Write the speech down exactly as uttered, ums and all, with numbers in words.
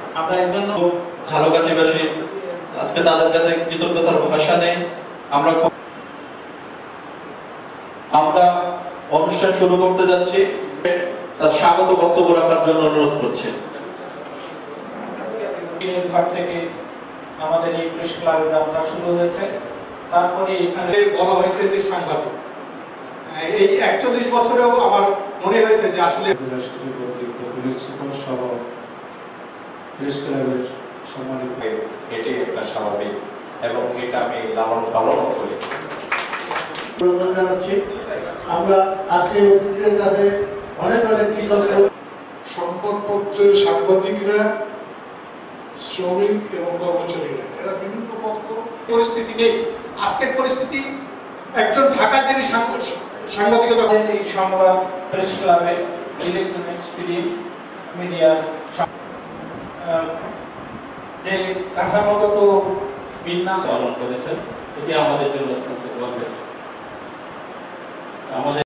আমরা এর জন্য ঝালকাঠিবাসী আজকে তাদের কাছে কৃতজ্ঞতার ভাষা নেই। আমরা আমরা অনুষ্ঠান শুরু করতে যাচ্ছি, তার স্বাগত বক্তব্য রাখার জন্য অনুরোধ করছি। ঘর থেকে আমাদের এই প্রেস ক্লাবের যাত্রা শুরু হয়েছে। তারপরে এখানে বলা হয়েছে যে সাংবাদিক, এই একচল্লিশ বছরেও আমার মনে হয়েছে যে আসলে জেলা সচিব অতিরিক্ত পুলিশ সুপার সহ প্রেস ক্লাবের সম্মানিত, এটি একটা স্বাভাবিক এবং এটা আমি লালন পালন করি। জানাচ্ছি আমরা আজকে অতিথিদের কাছে অনেক অনেক কৃতজ্ঞ। সংবাদপত্রে সাংবাদিকরা, শ্রমিক এবং কর্মচারীরা এরা বিভিন্ন পরিস্থিতি নেই। আজকের পরিস্থিতি একজন ঢাকার যিনি সাংবাদিকতা, এই সংবাদ প্রেস ক্লাবে ইলেকট্রনিক্স প্রিন্ট মিডিয়া যে কাঠামোগত বিন্যাস পালন করেছেন, এটি আমাদের জন্য অত্যন্ত গর্বের। আমাদের